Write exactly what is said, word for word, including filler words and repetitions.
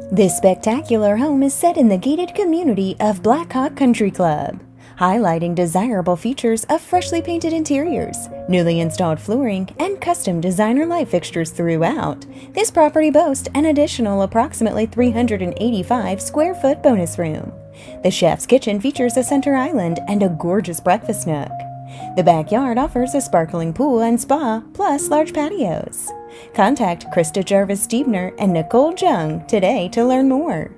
This spectacular home is set in the gated community of Blackhawk Country Club, highlighting desirable features of freshly painted interiors, newly installed flooring, and custom designer light fixtures throughout. This property boasts an additional approximately three hundred eighty-five square foot bonus room. The chef's kitchen features a center island and a gorgeous breakfast nook. The backyard offers a sparkling pool and spa, plus large patios. Contact Khrista Jarvis-Diebner and Nicole Jung today to learn more.